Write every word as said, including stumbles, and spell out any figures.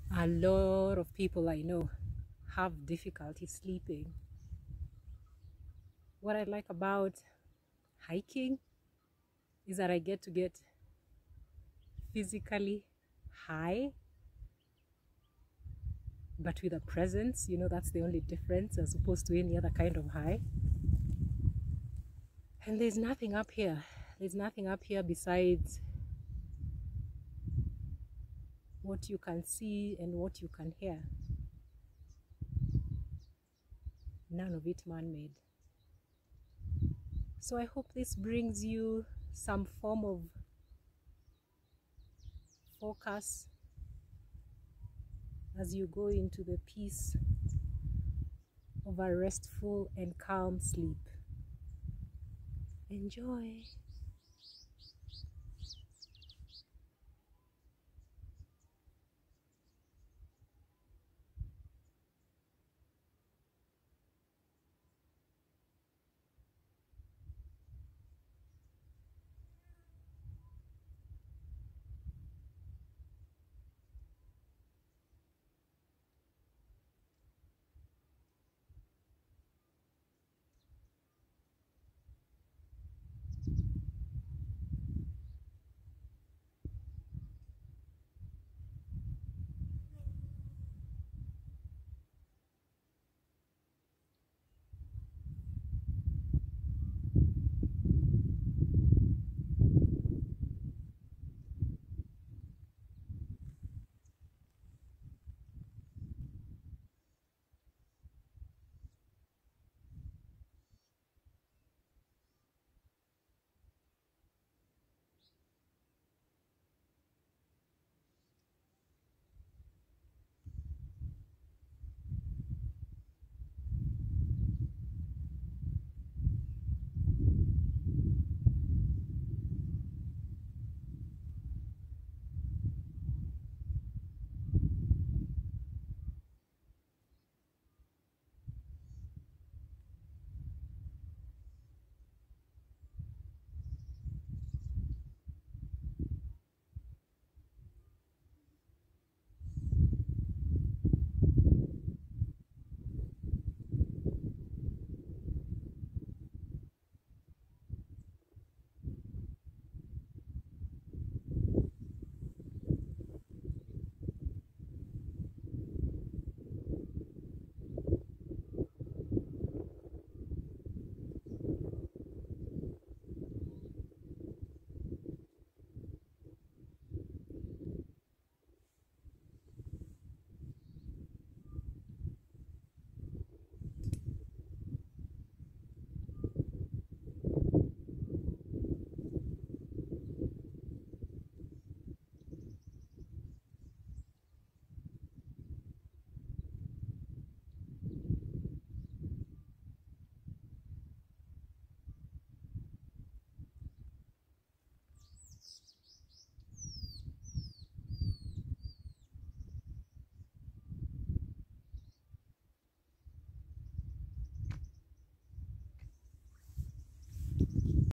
A lot of people I know have difficulty sleeping. What I like about hiking is that I get to get physically high, but with a presence. You know, that's the only difference as opposed to any other kind of high. And there's nothing up here. There's nothing up here besides what you can see and what you can hear. None of it man-made. So I hope this brings you some form of focus as you go into the peace of a restful and calm sleep. Enjoy.